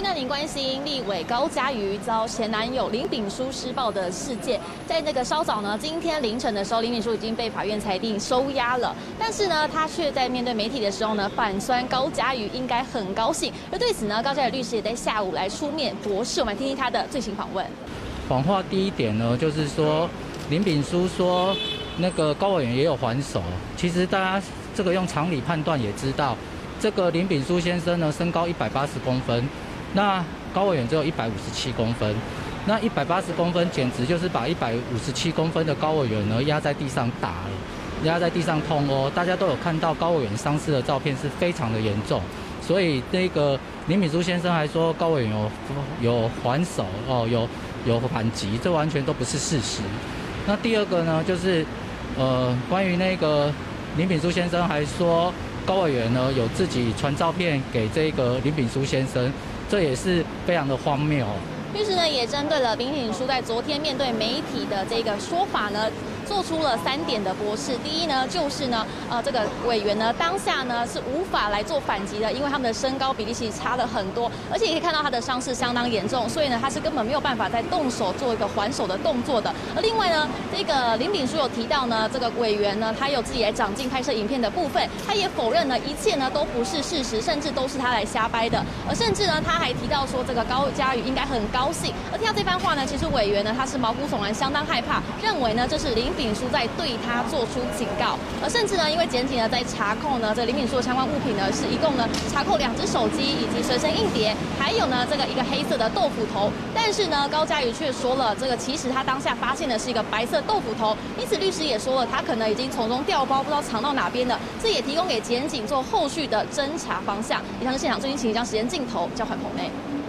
带您关心立委高嘉瑜遭前男友林炳书施暴的事件。在那个稍早呢，今天凌晨的时候，林炳书已经被法院裁定收押了。但是呢，他却在面对媒体的时候呢，反酸高嘉瑜应该很高兴。而对此呢，高嘉瑜律师也在下午来出面驳斥。我们听听他的最新访问。 谎话第一点呢，就是说林炳书说那个高委员也有还手，其实大家这个用常理判断也知道。 这个林炳书先生呢，身高180公分，那高委员只有157公分，那180公分简直就是把157公分的高委员呢压在地上打了，压在地上痛殴。大家都有看到高委员伤势的照片是非常的严重，所以那个林炳书先生还说高委员有还手哦，有反击，这完全都不是事实。那第二个呢，就是关于那个林炳书先生还说。 高委员呢有自己传照片给这个林炳书先生，这也是非常的荒谬。 律师呢也针对了林炳书在昨天面对媒体的这个说法呢，做出了3点的驳斥。第一呢，就是呢，这个委员呢当下呢是无法来做反击的，因为他们的身高比例其实差了很多，而且也可以看到他的伤势相当严重，所以呢他是根本没有办法再动手做一个还手的动作的。而另外呢，这个林炳书有提到呢，这个委员呢他有自己来掌镜拍摄影片的部分，他也否认呢一切呢都不是事实，甚至都是他来瞎掰的。而甚至呢他还提到说，这个高嘉瑜应该很高兴。而听到这番话呢，其实委员呢他是毛骨悚然，相当害怕，认为呢这是林炳书在对他做出警告。而甚至呢，因为检警呢在查扣呢这个林炳书的相关物品呢，是一共呢查扣2只手机以及随身硬碟，还有呢这个一个黑色的豆腐头。但是呢，高嘉瑜却说了，这个其实他当下发现的是一个白色豆腐头，因此律师也说了，他可能已经从中调包，不知道藏到哪边了。这也提供给检警做后续的侦查方向。以上是现场最新情形，将时间镜头交还棚内。